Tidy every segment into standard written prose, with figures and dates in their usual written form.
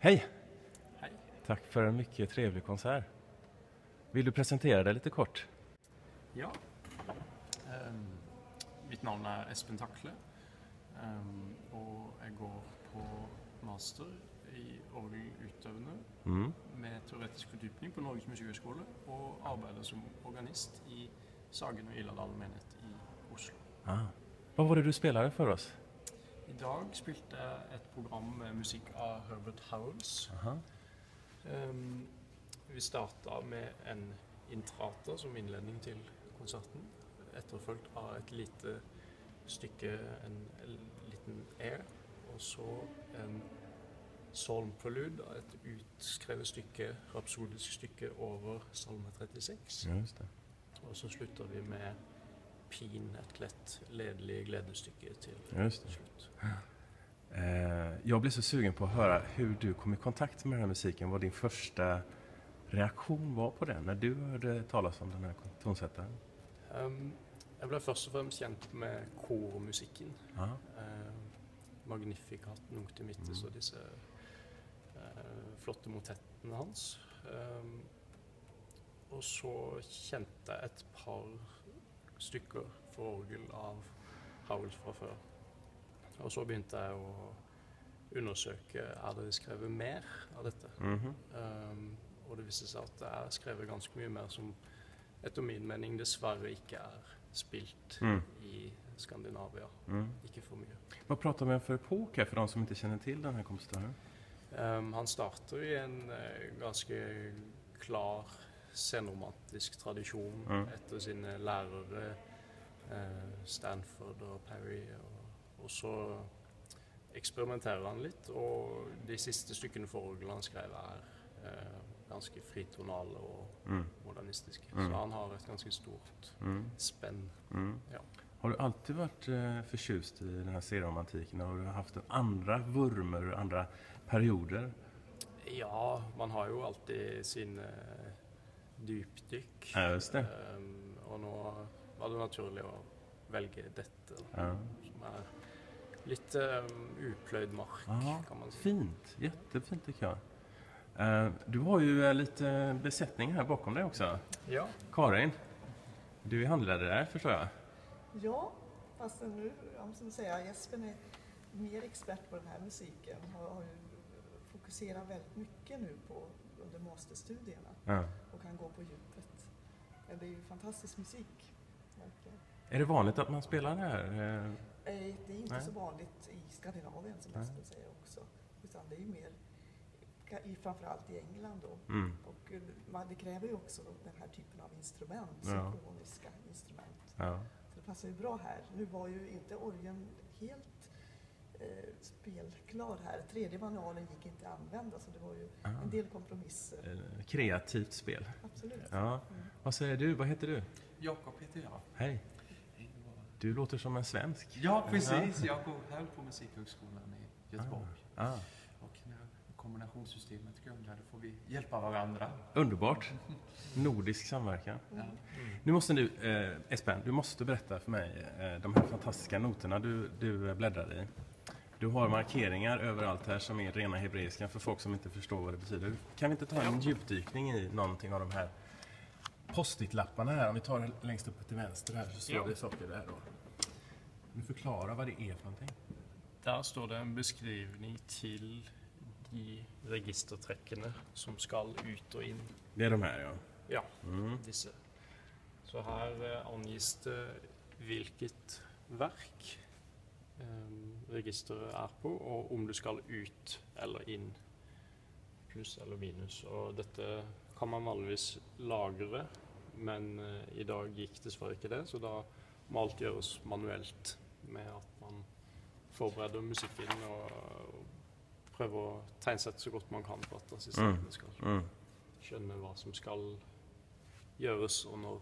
Hej! Hej. Tack för en mycket trevlig konsert. Vill du presentera dig lite kort? Ja. Mitt namn är Espen Takle. Och jag går på master i orgelutøvende med teoretisk fördjupning på Norges Musikhøgskole och arbetar som organist i Sagen och Illadal menighet i Oslo. Vad var det du spelade för oss? Idag spelade jag ett program med musik av Herbert Howells. Vi startade med en Intrata som inledning till konserten, efterföljt av ett litet stycke, en liten air, och så en psalmprelud, ett utskrivet stycke, rapsodisk stycke över psalm 36. Ja, just det. Och så slutar vi med Pin, ett lätt ledligt glädjestycke till slut. Jag blir så sugen på att höra hur du kom i kontakt med den här musiken. Vad din första reaktion var på den när du hörde talas om den här tonsättaren? Jag blev först och främst känd med kormusiken. Magnificat, Nunc Dimittis och dessa flotta motetterna hans. Och så kände jag ett par stycken för orgel av Howells från förr. Och så började jag att undersöka, är det skrivit mer av detta? Och det visade sig att det är skrivit ganska mycket mer som efter min mening dessvärre inte är spilt i Skandinavien. Inte för mycket. Vad pratar vi om för epok här för de som inte känner till den här kompositören? Han startar i en ganska klar senromantisk tradition efter sina lärare Stanford och Perry, och så experimenterar han lite, och de sista stycken för orgel han skrev är ganska fritonala och modernistiska. Så han har ett ganska stort spänn. Ja. Har du alltid varit förtjust i den här senromantiken? Har du haft en andra vurmer och andra perioder? Ja, man har ju alltid sin djupdyk. Ja, just det. Och nu var det naturligt att välja detta som är lite uplöjd mark, kan man säga. Fint, jättefint tycker jag. Du har ju lite besättning här bakom dig också. Ja. Karin, du är handledare där, förstår jag. Ja, fast nu, som säger, Espen är mer expert på den här musiken. Har ju fokuserat väldigt mycket nu på under masterstudierna och kan gå på djupet. Men det är ju fantastisk musik. Verkligen. Är det vanligt att man spelar det här? Det är inte så vanligt i Skandinavien som Espen säger också. Utan det är ju mer framförallt i England då. Och det kräver ju också den här typen av instrument, symfoniska instrument. Så det passar ju bra här. Nu var ju inte orgeln helt spelklar här. Tredje manualen gick inte att använda, så det var ju en del kompromisser. Kreativt spel. Absolut. Ja. Vad säger du? Vad heter du? Jakob heter jag. Hej. Du låter som en svensk. Ja, precis. Jag går här på Musikhögskolan i Göteborg. Och när kombinationssystemet grundade får vi hjälpa varandra. Underbart. Nordisk samverkan. Nu måste du, Espen, du måste berätta för mig de här fantastiska noterna du bläddrar i. Du har markeringar överallt här som är rena hebreiska för folk som inte förstår vad det betyder. Kan vi inte ta en djupdykning i någonting av de här post-it-lapparna här? Om vi tar längst upp till vänster här så står det saker där då. Nu förklara vad det är för någonting. Där står det en beskrivning till de registerträckorna som ska ut och in. Det är de här, ja. Ja, dessa. Så här anges det vilket verk registret är på och om du ska ut eller in, plus eller minus. Och detta kan man vanligtvis lagra, men idag gick dessvärre inte det, så då må allt göras manuellt med att man förbereder musiken och prövar att tegnsätta så gott man kan för att assistenten ska känna vad som ska göras och när.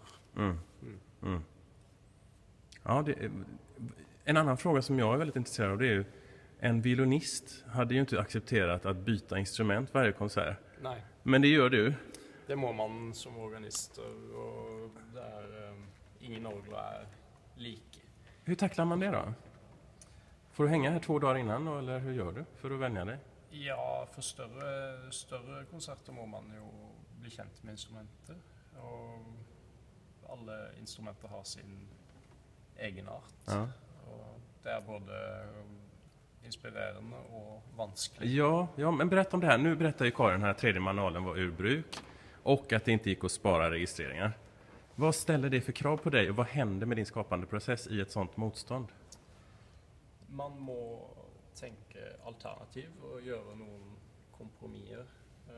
Ja, en annan fråga som jag är väldigt intresserad av, det är ju en violinist hade ju inte accepterat att byta instrument varje konsert. Nej. Men det gör du. Det må man som organist, och där ingen orgel är lika. Hur tacklar man det då? Får du hänga här 2 dagar innan eller hur gör du för att vänja dig? Ja, för större konserter må man ju bli känt med instrumenter. Och alla instrumenter har sin egenart. Ja. Och det är både inspirerande och vanskligt. Ja, men berätta om det här. Nu berättar ju Karin den här tredje manualen var ur bruk och att det inte gick att spara registreringar. Vad ställer det för krav på dig och vad händer med din skapande process i ett sånt motstånd? Man må tänka alternativ och göra någon kompromisser.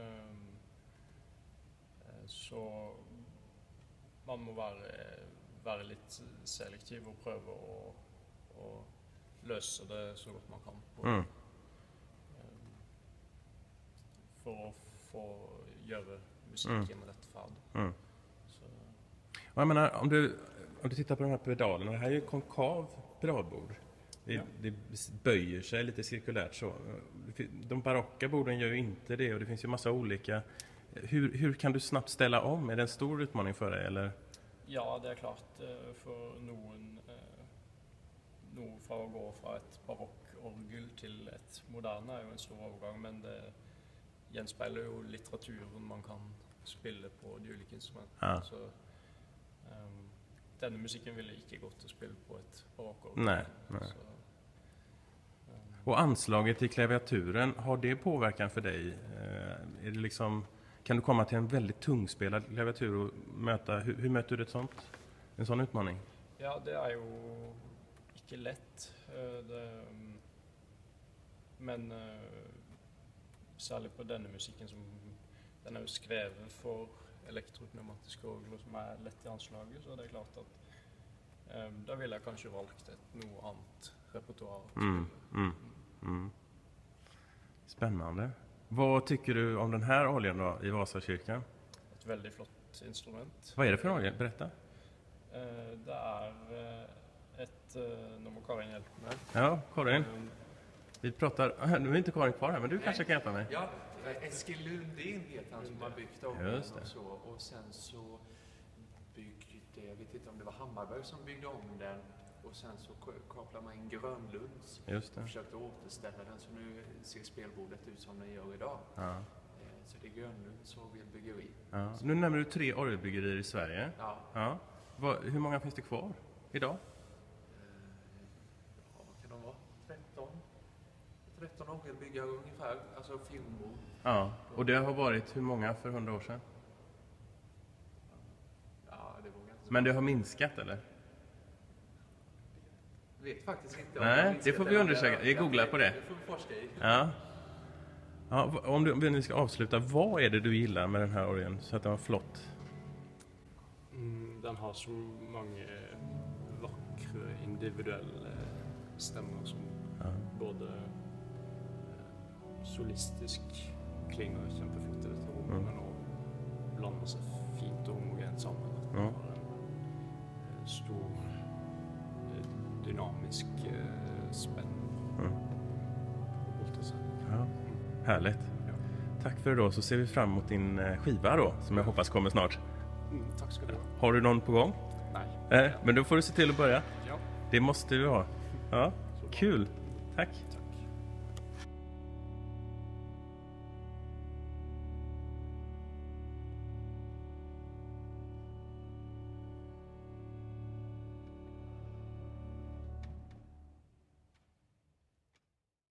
Så man må vara lite selektiv och pröva och lösa det så gott man kan för att få göra musiken med rätt färd. Och jag menar, om du tittar på de här pedalerna, det här är ju konkav pedalbord. Det böjer sig lite cirkulärt så. De barocka borden gör ju inte det och det finns ju massa olika. Hur kan du snabbt ställa om? Är det en stor utmaning för dig eller? Ja, det är klart för någon för att gå från ett barockorgel till ett moderna är ju en stor övergång, men det genspeglar ju litteraturen man kan spela på de olika instrumenten. Ja. Så denna musiken ville inte gått att spela på ett barockorgel. Nej. Så, och anslaget i klaviaturen, har det påverkan för dig? Är det liksom, kan du komma till en väldigt tungspelad klaviatur och möta, hur möter du en sån utmaning? Ja, det är ju inte lätt. Men särskilt på denna musiken som den är ju skriven för elektropneumatiska orgel som är lätt i anslaget, så det är klart att då vill jag kanske valt ett något annat repertoar. Spännande. Vad tycker du om den här oljan då i Vasakyrkan? Ett väldigt flott instrument. Vad är det för olja? Berätta. Det är ett nummer Karin hjälper mig. Ja, Karin. Vi pratar, nu är inte Karin kvar här, men du kanske kan hjälpa mig. Ja, Eskil Lundén heter han som har byggt om Just det. och så. Och sen så byggde, jag vet inte om det var Hammarberg som byggde om den. Och sen så kopplade man in Grönlunds och försökte återställa den. Så nu ser spelbordet ut som den gör idag. Ja. Så det är Grönlund som vill bygga i. Ja. Så nu nämner du 3 orgelbyggerier i Sverige. Ja. Hur många finns det kvar idag? Vad kan de vara? 13 orgelbyggare ungefär, alltså filmbord. Ja, och det har varit hur många för 100 år sedan? Ja, det var ganska. Men det har minskat eller? Jag vet faktiskt inte. Nej, det får vi undersöka. Vi googlar på det. Det får vi forska i. Ja. Ja, om vi ska avsluta, vad är det du gillar med den här orgeln så att den var flott? Den har så många vackra individuella stämmor som både solistisk klingar kämpefort i detta rum men och blandar sig fint och homogent samman. Den har en stor dynamisk spänning. Ja, härligt. Ja. Tack för idag, så ser vi fram emot din skiva då, som jag hoppas kommer snart. Tack ska du ha. Har du någon på gång? Nej. Men då får du se till att börja. Ja. Det måste vi ha. Ja, kul. Tack.